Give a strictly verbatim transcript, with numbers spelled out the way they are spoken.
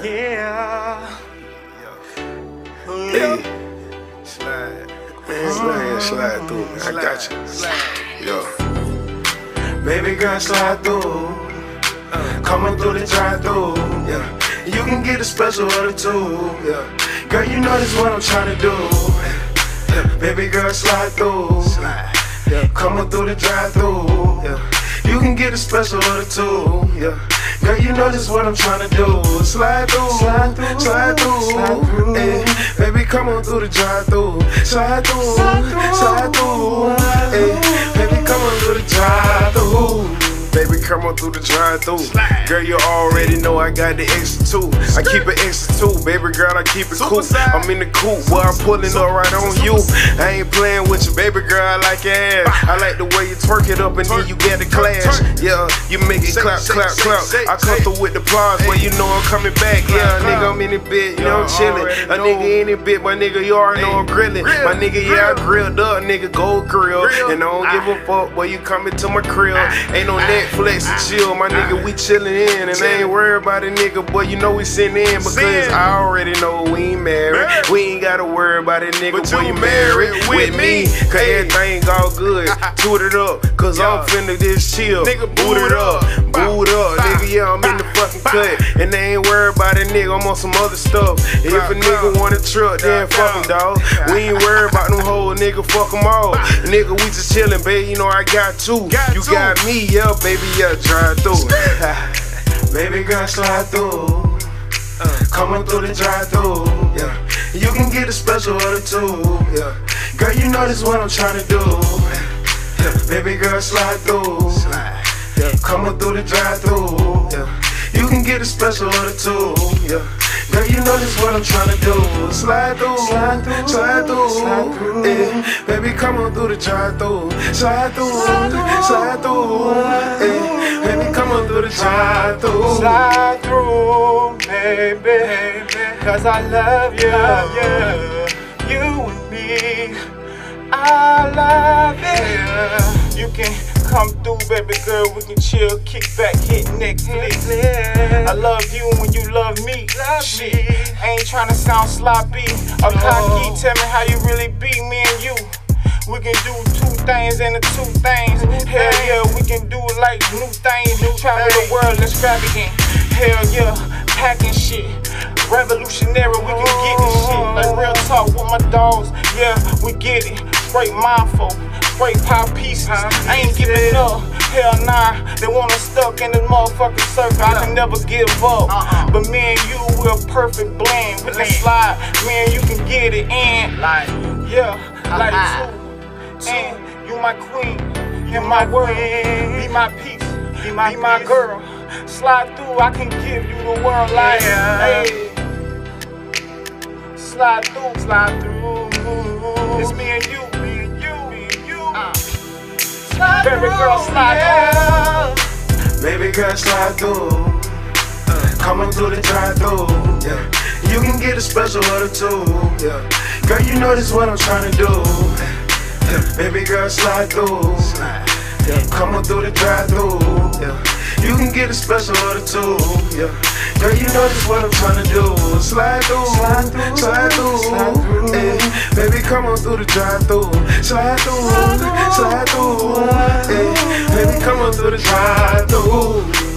Yeah. Hey, slide, man, slide, slide through, man. I got you. Yo, baby girl, slide through. Coming through the drive-through. Yeah, you can get a special order too. Yeah, girl, you know this what I'm trying to do. Yeah, baby girl, slide through. Yeah, coming through the drive-through. Yeah, you can get a special order too. Yeah. Girl, you know this what I'm trying to do. Slide through, slide through, slide through. Ay, baby, come on through the drive-through. Slide through, slide through. Ay, baby, come on through the drive-through. Baby, come on through the drive-through. Girl, you already know I got the extra two. I keep it extra two, baby girl, I keep it cool. I'm in the coupe, boy, I'm pulling up right on you. I ain't playing with you, baby girl, I like your ass. I like the way you twerk it up and then you get the clash. Yeah, you make it clap, clap, clap. I come through with the applause, boy, you know I'm coming back. Yeah, nigga, I'm in it bit, you know I'm chillin'. A nigga in it bit, my nigga, you already know I'm grillin'. My nigga, yeah, I grilled up, nigga, gold grill. And I don't give a fuck, boy, you coming to my crib. Ain't no Netflix and chill, my nigga, we chillin' in. And I ain't worried about a nigga, boy, you know we sitting in. Because I already know we ain't married. We ain't gotta worry about a nigga, boy, you married with me. Cause everything all good, toot it up. Cause I'm finna just chill, boot it up, boot up. Nigga, yeah, I'm in the fucking cut. And they ain't worried about a nigga, I'm on some other stuff. If a nigga want a truck, then fuck him, dawg. We ain't worried about them whole nigga, fuck them all. Nigga, we just chillin', baby, you know I got two. You got me, yeah, baby, yeah, drive through. Baby girl, slide through. Coming through the drive-through. Yeah, you can get a special order too. Yeah, girl, you know this what I'm trying to do. Yeah, baby girl, slide through. Yeah, coming through the drive-through. Yeah, you can get a special order too. Yeah, girl, you know this what I'm trying to do. Slide through, slide through, slide through. Yeah, baby, come on through the drive-through. Slide through, slide through. Yeah, baby, come on through the drive-through. Slide through, baby, cause I love you, yeah. You and me, I love it. You can come through, baby girl, we can chill, kick back, hit Netflix. I love you when you love me. Shit, I ain't tryna sound sloppy or cocky. Tell me how you really be, me and you. We can do two things and the two things. Hell yeah, we can do it like new things. Travel the world extravagant. Hell yeah, packing shit. Revolutionary, we can get this shit. Like real talk with my dogs. Yeah, we get it. Straight mindful, straight pop pieces. I ain't giving up. Hell nah, they want us stuck in this motherfucking circle. I can never give up. But me and you, we're a perfect blend. We can slide, me and you can get it in. Like, yeah, like two. And you my queen, you my world, be my peace, be my, be my girl. Slide through, I can give you the world like, hey. Slide through, slide through. It's me and you, me and you, me and you. Uh. Slide Baby through, girl, slide yeah. through. Baby girl, slide through. Uh, coming through the drive-through. Yeah, you can get a special order too. Yeah, girl, you know this what I'm trying to do. Yeah, baby girl, slide through. Yeah, come on through the drive-through. Yeah, you can get a special order too. Yeah, girl, you know this what I'm trying to do. Slide through, slide through, slide through. Hey, baby, come on through the drive-through. Slide through, slide through. Hey, baby, come on through the drive-through.